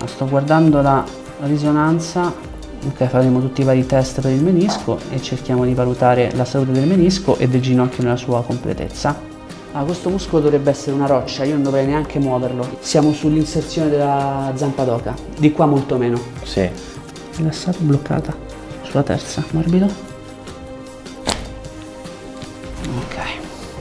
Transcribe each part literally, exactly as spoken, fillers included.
Sto guardando la risonanza, ok, faremo tutti i vari test per il menisco e cerchiamo di valutare la salute del menisco e del ginocchio nella sua completezza. Ah, questo muscolo dovrebbe essere una roccia, io non dovrei neanche muoverlo. Siamo sull'inserzione della zampa d'oca, di qua molto meno. Sì. Rilassata, bloccata, sulla terza, morbido. Ok.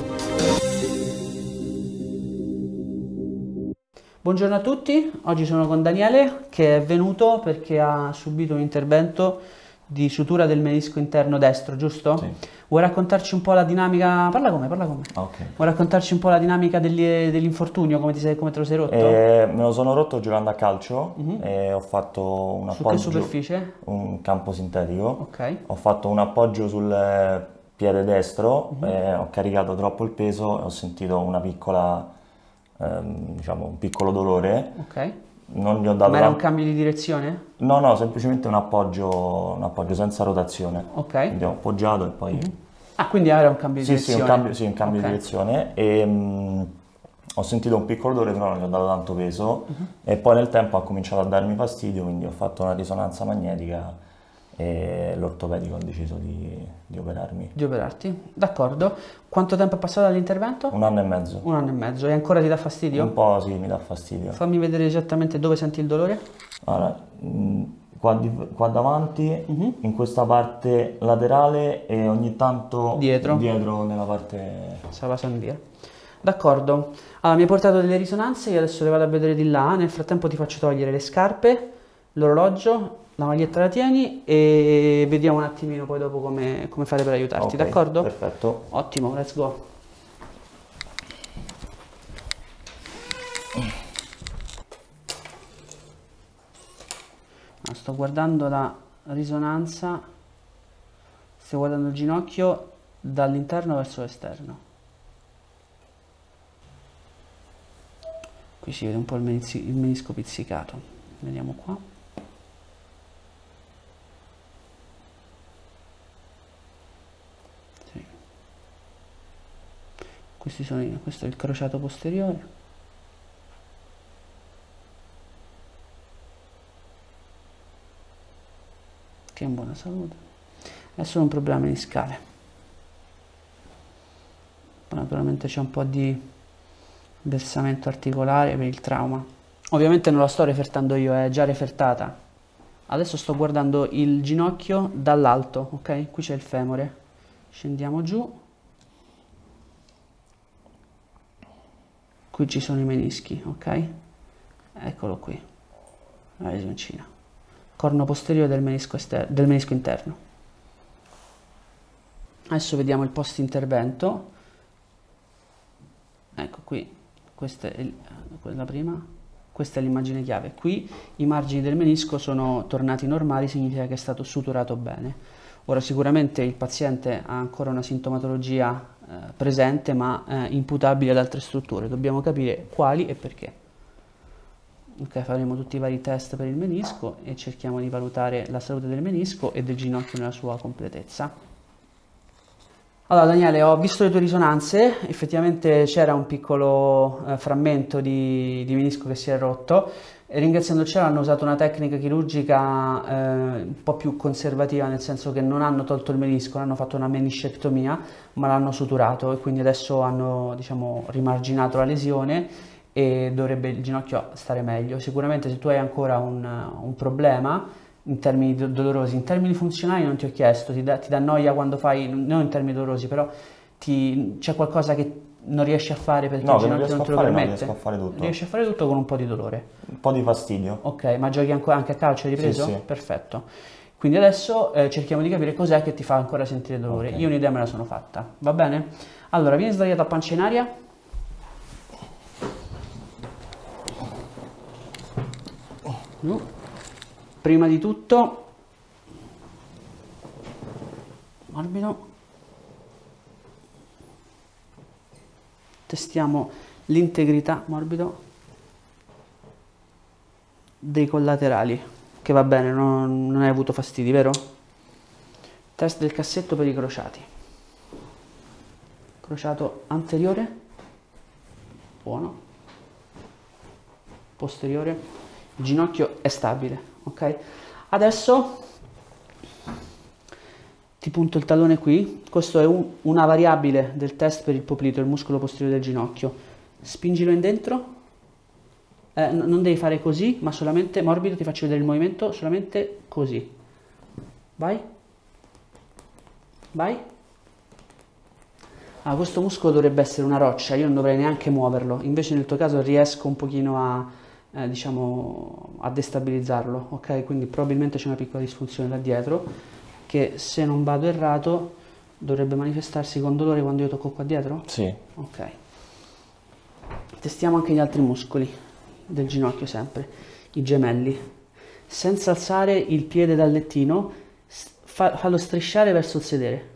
Buongiorno a tutti, oggi sono con Daniele che è venuto perché ha subito un intervento di sutura del menisco interno destro, giusto? Sì. Vuoi raccontarci un po' la dinamica? Parla con me, parla con me. Okay. Vuoi raccontarci un po' la dinamica degli, dell'infortunio, come, ti sei, come te lo sei rotto? Eh, me lo sono rotto giocando a calcio Mhm. e ho fatto un Su appoggio. che superficie? Un campo sintetico. Ok. Ho fatto un appoggio sul piede destro, Mhm. e ho caricato troppo il peso e ho sentito una piccola, ehm, diciamo, un piccolo dolore. Ok. Non gli ho dato Ma era un tanto- cambio di direzione? No, no, semplicemente un appoggio, un appoggio senza rotazione. Ok. Quindi ho appoggiato e poi... Ah, quindi era un cambio di Sì, sì, direzione? un cambio, sì, un cambio Ok. di direzione e mm, ho sentito un piccolo dolore, però non gli ho dato tanto peso e poi nel tempo ha cominciato a darmi fastidio, quindi ho fatto una risonanza magnetica e l'ortopedico ha deciso di, di operarmi. Di operarti? D'accordo. Quanto tempo è passato dall'intervento? Un anno e mezzo. Un anno e mezzo. E ancora ti dà fastidio? Un po' sì, mi dà fastidio. Fammi vedere esattamente dove senti il dolore. Allora, mm, qua, di- qua davanti, in questa parte laterale e ogni tanto Dietro. dietro nella parte... Stava passando via. D'accordo. Allora, mi hai portato delle risonanze, io adesso le vado a vedere di là. Nel frattempo ti faccio togliere le scarpe, l'orologio, la maglietta la tieni e vediamo un attimino poi dopo come, come fare per aiutarti, Ok, d'accordo? perfetto. Ottimo, let's go. Ah, sto guardando la risonanza, sto guardando il ginocchio dall'interno verso l'esterno. Qui si vede un po' il, menisco, il menisco pizzicato. Vediamo qua. Sì. Questi sono, i- questo è il crociato posteriore. Che è in buona salute. È solo un problema meniscale. Poi naturalmente c'è un po' di versamento articolare per il trauma. Ovviamente non la sto refertando io, è già refertata. Adesso sto guardando il ginocchio dall'alto, ok? Qui c'è il femore. Scendiamo giù. Qui ci sono i menischi, ok? Eccolo qui. La lesioncina. Corno posteriore del menisco, esterno, del menisco interno. Adesso vediamo il post intervento. Ecco qui, questa è il- quella prima, questa è l'immagine chiave. Qui i margini del menisco sono tornati normali, significa che è stato suturato bene. Ora sicuramente il paziente ha ancora una sintomatologia eh, presente ma eh, imputabile ad altre strutture, dobbiamo capire quali e perché. Ok, faremo tutti i vari test per il menisco e cerchiamo di valutare la salute del menisco e del ginocchio nella sua completezza. Allora Daniele, ho visto le tue risonanze, effettivamente c'era un piccolo eh, frammento di, di menisco che si è rotto e ringraziando il cielo hanno usato una tecnica chirurgica eh, un po' più conservativa, nel senso che non hanno tolto il menisco, non hanno fatto una meniscectomia, ma l'hanno suturato e quindi adesso hanno, diciamo, rimarginato la lesione e dovrebbe il ginocchio stare meglio. Sicuramente se tu hai ancora un, un problema in termini do- dolorosi, in termini funzionali non ti ho chiesto, ti dà, ti dà noia quando fai, non in termini dolorosi, però ti- c'è qualcosa che non riesci a fare perché No, il che non ginocchio riesco non a te lo fare, no, permette? riesco a fare tutto. Riesci a fare tutto con un po' di dolore. Un po' di fastidio. Ok, ma giochi ancora anche a calcio, hai ripreso? Sì, sì. Perfetto. Quindi adesso eh, cerchiamo di capire cos'è che ti fa ancora sentire dolore. Ok. Io un'idea me la sono fatta, va bene? Allora, vieni sdraiato a pancia in aria. Giù. Prima di tutto, morbido. Testiamo l'integrità, morbido, dei collaterali, che va bene, non, non hai avuto fastidi, vero? Test del cassetto per i crociati. Crociato anteriore, buono. Posteriore, il ginocchio è stabile, ok? Adesso ti punto il tallone qui, questo è un, una variabile del test per il poplito, il muscolo posteriore del ginocchio. Spingilo in dentro, eh, n- non devi fare così, ma solamente morbido, ti faccio vedere il movimento, solamente così. Vai, vai. Ah, questo muscolo dovrebbe essere una roccia, io non dovrei neanche muoverlo, invece nel tuo caso riesco un pochino a, eh, diciamo, a destabilizzarlo, ok? Quindi probabilmente c'è una piccola disfunzione là dietro, che se non vado errato dovrebbe manifestarsi con dolore quando io tocco qua dietro? Sì. Ok. Testiamo anche gli altri muscoli del ginocchio sempre, i gemelli. Senza alzare il piede dal lettino, fa- fallo strisciare verso il sedere.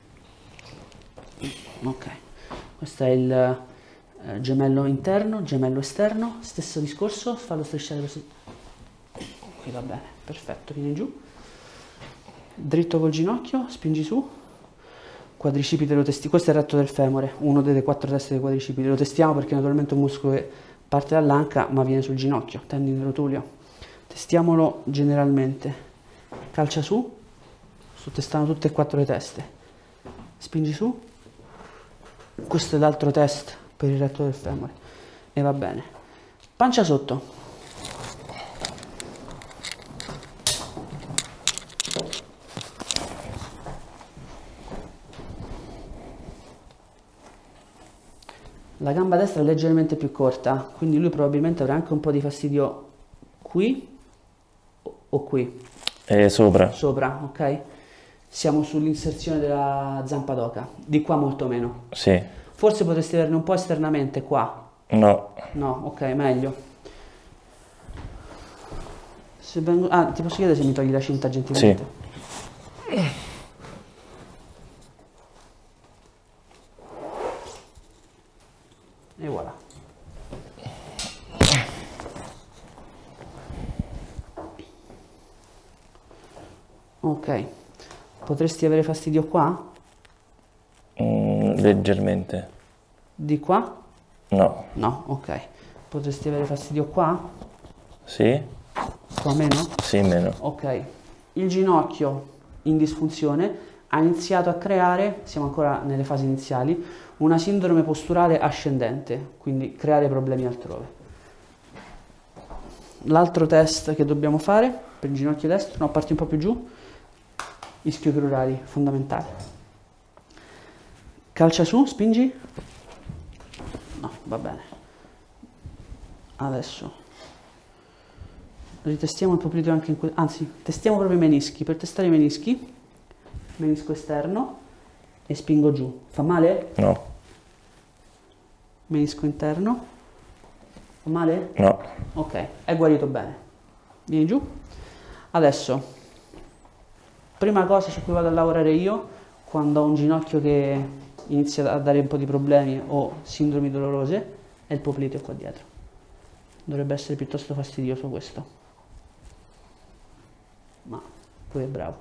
Ok, questo è il eh, gemello interno, gemello esterno, stesso discorso, fallo strisciare verso... Qui va bene, perfetto, vieni giù. Dritto col ginocchio, spingi su, quadricipite lo testi, questo è il retto del femore, uno delle quattro teste dei quadricipiti, lo testiamo perché naturalmente è un muscolo che parte dall'anca ma viene sul ginocchio, tendine rotulio, testiamolo generalmente, calcia su, sto testando tutte e quattro le teste, spingi su, questo è l'altro test per il retto del femore e va bene, pancia sotto. La gamba destra è leggermente più corta, quindi lui probabilmente avrà anche un po' di fastidio qui o qui? E sopra. Sopra, ok? Siamo sull'inserzione della zampa d'oca, di qua molto meno. Sì. Forse potresti averne un po' esternamente qua. No. No, ok, meglio. Se vengo... Ah, ti posso chiedere se mi togli la cinta gentilmente? Sì. E voilà. Ok, potresti avere fastidio qua? Mm, leggermente. Di qua? No. No, ok. Potresti avere fastidio qua? Sì? Qua meno? Sì, meno. Ok. Il ginocchio in disfunzione ha iniziato a creare, siamo ancora nelle fasi iniziali, una sindrome posturale ascendente, quindi creare problemi altrove. L'altro test che dobbiamo fare per il ginocchio destro, no, parti un po' più giù, ischio-crurali, fondamentale. Calcia su, spingi. No, va bene. Adesso ritestiamo il poplito anche in questo, anzi, testiamo proprio i menischi. Per testare i menischi, menisco esterno e spingo giù. Fa male? No. Menisco interno. Fa male? No. Ok, è guarito bene. Vieni giù. Adesso, prima cosa su cui vado a lavorare io, quando ho un ginocchio che inizia a dare un po' di problemi o sindromi dolorose, è il popliteo qua dietro. Dovrebbe essere piuttosto fastidioso questo. Ma poi è bravo.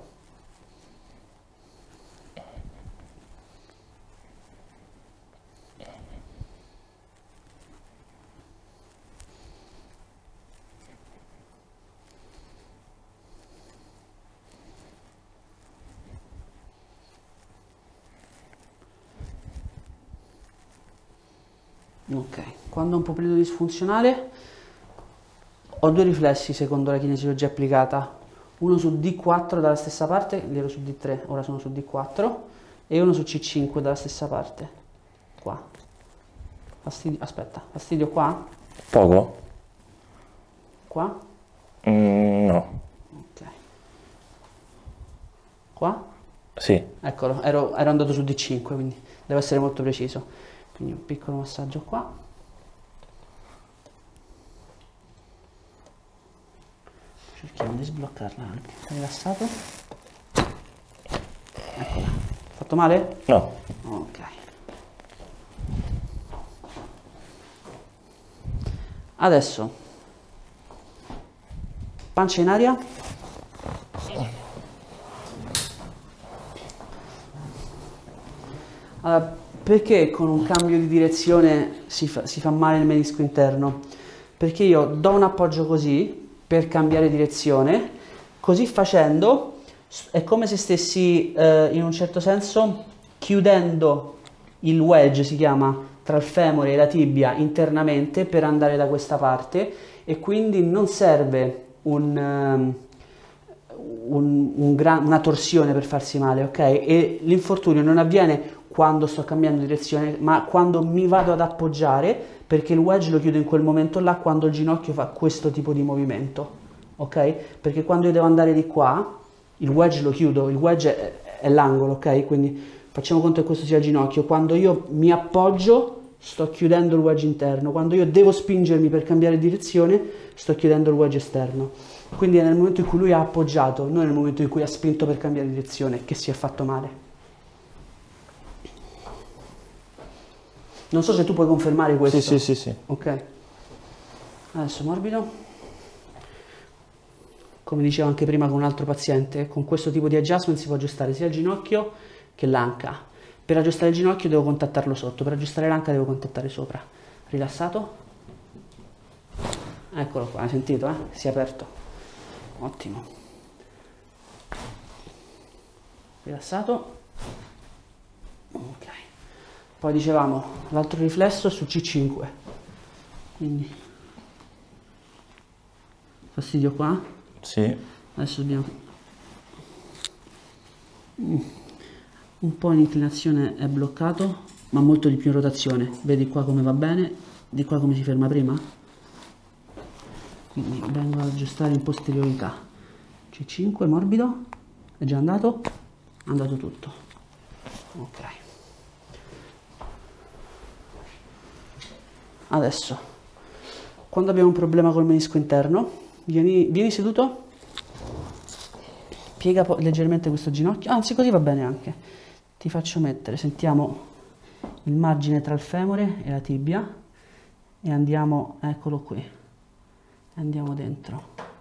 Ok, quando ho un poplito disfunzionale ho due riflessi secondo la kinesiologia applicata, uno su D quattro dalla stessa parte, lì ero su D tre, ora sono su D quattro, e uno su C cinque dalla stessa parte, qua. Fastidio, aspetta, fastidio qua? Poco? Qua? Mm, no. Ok. Qua? Sì. Eccolo, ero, ero andato su D cinque, quindi devo essere molto preciso. Quindi un piccolo massaggio qua. Cerchiamo di sbloccarla anche. Sei rilassato? Eccola. Fatto male? No. Ok. Adesso pancia in aria. Allora, perché con un cambio di direzione si fa, si fa male il menisco interno? Perché io do un appoggio così per cambiare direzione. Così facendo è come se stessi eh, in un certo senso chiudendo il wedge, si chiama, tra il femore e la tibia internamente per andare da questa parte, e quindi non serve un, um, un, un gran, una torsione per farsi male, ok? E l'infortunio non avviene quando sto cambiando direzione, ma quando mi vado ad appoggiare, perché il wedge lo chiudo in quel momento là, quando il ginocchio fa questo tipo di movimento, ok? Perché quando io devo andare di qua, il wedge lo chiudo, il wedge è, è l'angolo, ok? Quindi facciamo conto che questo sia il ginocchio. Quando io mi appoggio, sto chiudendo il wedge interno. Quando io devo spingermi per cambiare direzione, sto chiudendo il wedge esterno. Quindi è nel momento in cui lui ha appoggiato, non nel momento in cui ha spinto per cambiare direzione, che si è fatto male. Non so se tu puoi confermare questo. Sì, sì, sì, sì. Ok. Adesso morbido. Come dicevo anche prima con un altro paziente, con questo tipo di adjustment si può aggiustare sia il ginocchio che l'anca. Per aggiustare il ginocchio devo contattarlo sotto, per aggiustare l'anca devo contattare sopra. Rilassato? Eccolo qua, hai sentito, eh? Si è aperto. Ottimo. Rilassato? Ok. Poi dicevamo, l'altro riflesso su C cinque. Quindi, fastidio qua? Sì. Adesso dobbiamo... Un po' in inclinazione è bloccato, ma molto di più in rotazione. Vedi qua come va bene, di qua come si ferma prima? Quindi vengo ad aggiustare in posteriorità. C cinque morbido, è già andato? È andato tutto. Ok. Adesso, quando abbiamo un problema col menisco interno, vieni, vieni seduto, piega leggermente questo ginocchio, anzi così va bene anche. Ti faccio mettere, sentiamo il margine tra il femore e la tibia e andiamo, eccolo qui, andiamo dentro.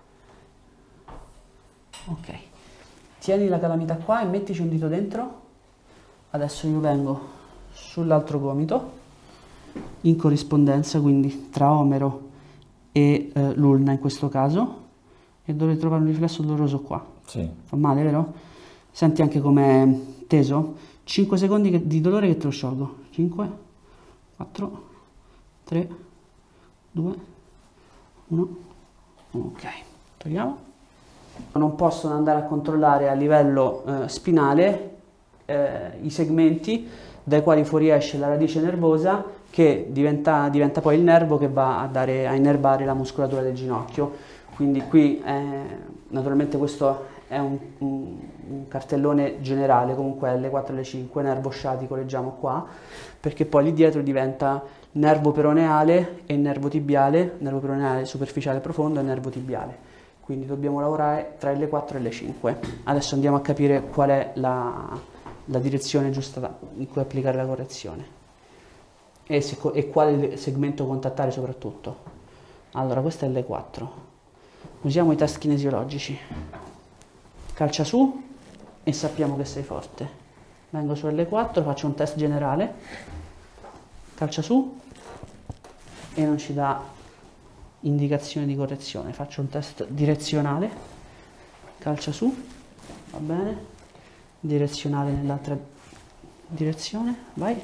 Ok, tieni la calamita qua e mettici un dito dentro. Adesso io vengo sull'altro gomito in corrispondenza, quindi tra omero e eh, l'ulna in questo caso, e dovrei trovare un riflesso doloroso qua. Sì. Fa male, vero? Senti anche com'è teso? cinque secondi che, di dolore che te lo sciolgo. cinque, quattro, tre, due, uno. Ok, togliamo. Non possono andare a controllare a livello eh, spinale eh, i segmenti dai quali fuoriesce la radice nervosa, che diventa, diventa poi il nervo che va a, dare, a innervare la muscolatura del ginocchio. Quindi qui eh, naturalmente questo è un, un, un cartellone generale, comunque L quattro e L cinque, nervo sciatico leggiamo qua, perché poi lì dietro diventa nervo peroneale e nervo tibiale, nervo peroneale superficiale profondo e nervo tibiale. Quindi dobbiamo lavorare tra L quattro e L cinque. Adesso andiamo a capire qual è la, la direzione giusta in cui applicare la correzione e, se, e quale segmento contattare soprattutto. Allora, questo è L quattro. Usiamo i test kinesiologici. Calcia su e sappiamo che sei forte. Vengo su L quattro, faccio un test generale. Calcia su e non ci dà indicazione di correzione. Faccio un test direzionale. Calcia su, va bene. Direzionale nell'altra direzione, vai.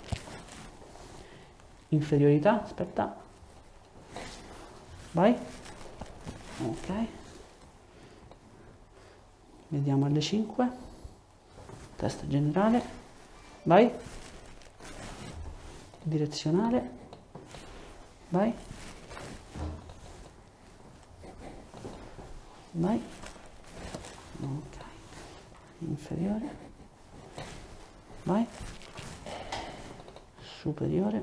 Inferiorità, aspetta. Vai. Ok, vediamo L cinque, test generale, vai, direzionale, vai, vai, ok, inferiore, vai, superiore,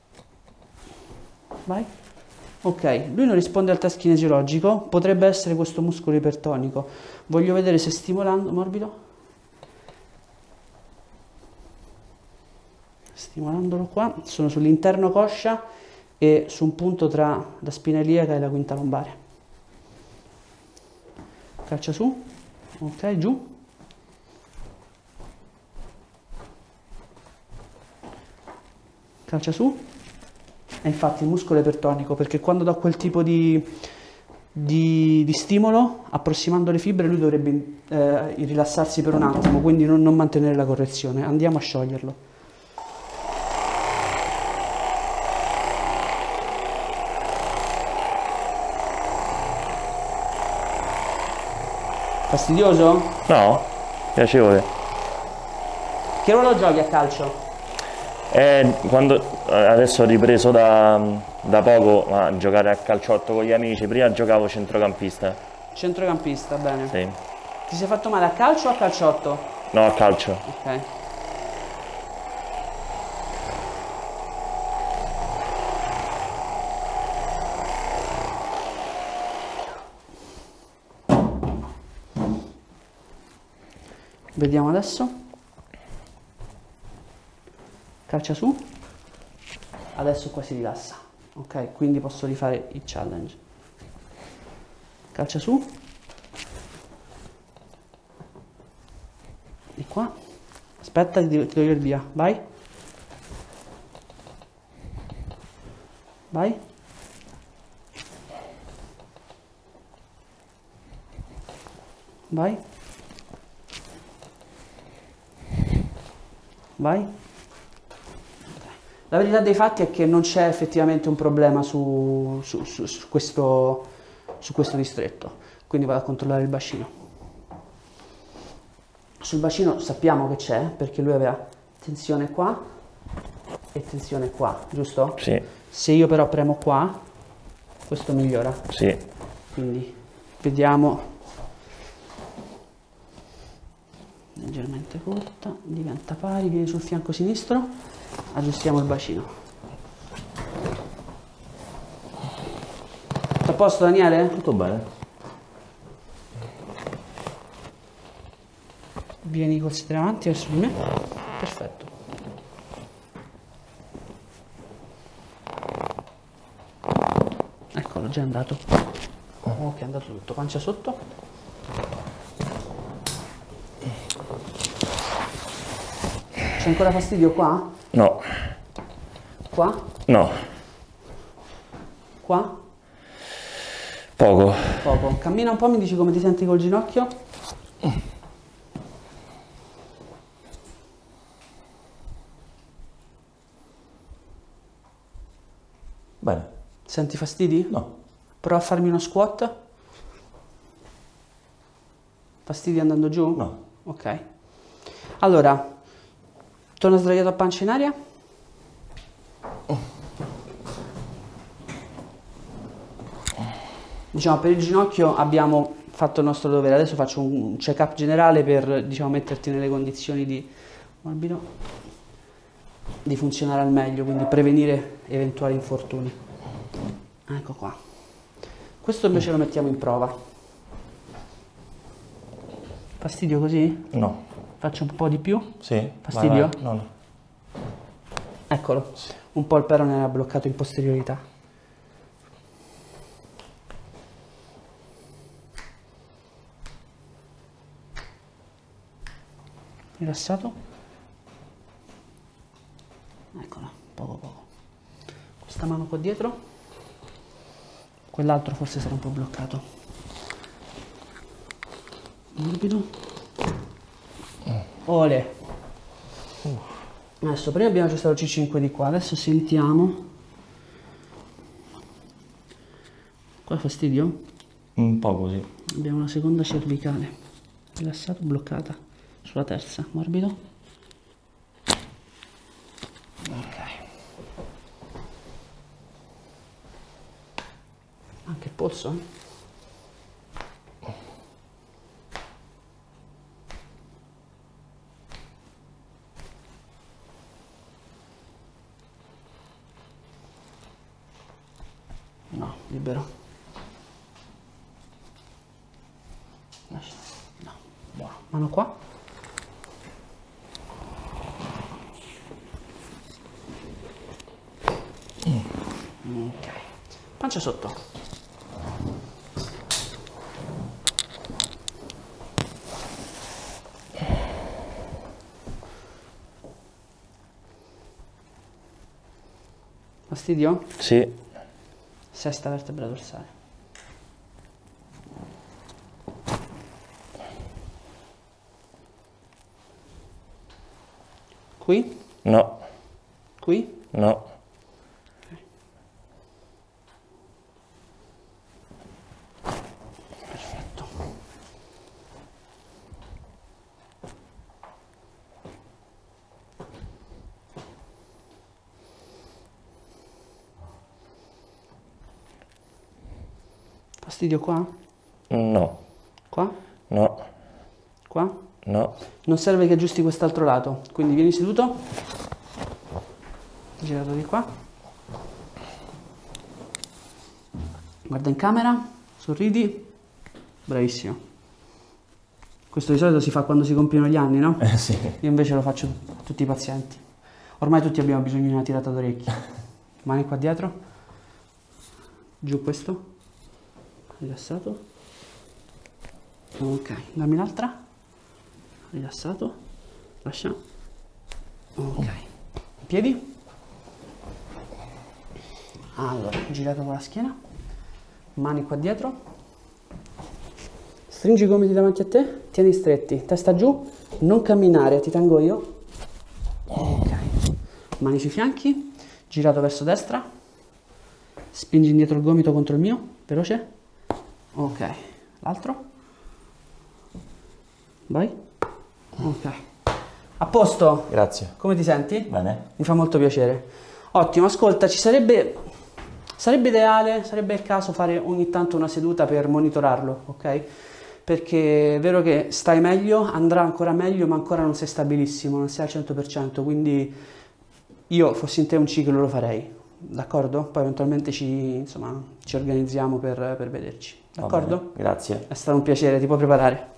vai. Ok, lui non risponde al test kinesiologico, potrebbe essere questo muscolo ipertonico. Voglio vedere se stimolando, morbido, stimolandolo qua, sono sull'interno coscia e su un punto tra la spina iliaca e la quinta lombare. Calcia su, ok, giù. Calcia su. E infatti il muscolo è ipertonico, perché quando do quel tipo di, di, di stimolo, approssimando le fibre lui dovrebbe eh, rilassarsi per un attimo, quindi non, non mantenere la correzione. Andiamo a scioglierlo. Fastidioso? No, piacevole. Che ruolo giochi a calcio? Eh, quando, adesso ho ripreso da, da poco a giocare a calciotto con gli amici, prima giocavo centrocampista. Centrocampista, bene. Sì. Ti sei fatto male a calcio o a calciotto? No, a calcio. Ok. Vediamo adesso. Calcia su. Adesso qua si rilassa. Ok, quindi posso rifare il challenge. Calcia su. E qua. Aspetta, ti devo ti devo dire via. Vai. Vai. Vai. Vai. La verità dei fatti è che non c'è effettivamente un problema su, su, su, su, questo, su questo distretto, quindi vado a controllare il bacino. Sul bacino sappiamo che c'è perché lui aveva tensione qua e tensione qua, giusto? Sì. Se io però premo qua, questo migliora. Sì. Quindi vediamo. Leggermente corta, diventa pari, vieni sul fianco sinistro, aggiustiamo il bacino. Tutto a posto, Daniele? Tutto bene. Vieni col sedere avanti verso di me. Perfetto. Eccolo, già è andato. Ok, è andato tutto. Pancia sotto. C'è ancora fastidio qua? No. Qua? No. Qua? Poco. Poco. Cammina un po', mi dici come ti senti col ginocchio? Bene. Senti fastidi? No. Prova a farmi uno squat. Fastidi andando giù? No. Ok. Allora, torna sdraiato a pancia in aria. Diciamo, per il ginocchio abbiamo fatto il nostro dovere. Adesso faccio un check-up generale per, diciamo, metterti nelle condizioni di morbido, di funzionare al meglio, quindi prevenire eventuali infortuni. Ecco qua. Questo invece lo mettiamo in prova. Fastidio così? No. Faccio un po' di più? Sì. Fastidio? Vai, vai. No, no. Eccolo. Un po' il perone era bloccato in posteriorità. Rilassato? Eccola, poco poco. Questa mano qua dietro. Quell'altro forse sarà un po' bloccato. Morbido. Ole. Adesso prima abbiamo aggiustato il C cinque di qua, adesso sentiamo. Qua fastidio? Un po' così. Abbiamo la seconda cervicale. Rilassato, bloccata. Sulla terza, morbido. Ok. Anche il polso? No, libero. Lascia. No, buono. Mano qua. Ok. Pancia sotto. Fastidio? Sì. Sesta vertebra dorsale. Qui? No. Qui? No. Perfetto. Fastidio qua? No. Qua? No. Qua? No. Non serve che aggiusti quest'altro lato, quindi vieni seduto, girato di qua, guarda in camera, sorridi, bravissimo. Questo di solito si fa quando si compiono gli anni, no? Eh sì. Io invece lo faccio a tutti i pazienti. Ormai tutti abbiamo bisogno di una tirata d'orecchie. Mani qua dietro, giù questo, rilassato, ok, dammi l'altra. Rilassato, lascia, ok, in piedi, allora, girato con la schiena, mani qua dietro, stringi i gomiti davanti a te, tieni stretti, testa giù, non camminare, ti tengo io, ok, mani sui fianchi, girato verso destra, spingi indietro il gomito contro il mio, veloce, ok, l'altro, vai. Ok, a posto? Grazie. Come ti senti? Bene. Mi fa molto piacere. Ottimo, ascolta, ci sarebbe, sarebbe ideale, sarebbe il caso fare ogni tanto una seduta per monitorarlo, ok? Perché è vero che stai meglio, andrà ancora meglio, ma ancora non sei stabilissimo, non sei al cento per cento, quindi io, fossi in te, un ciclo lo farei, d'accordo? Poi eventualmente ci, insomma, ci organizziamo per, per vederci, d'accordo? Grazie. È stato un piacere, ti puoi preparare.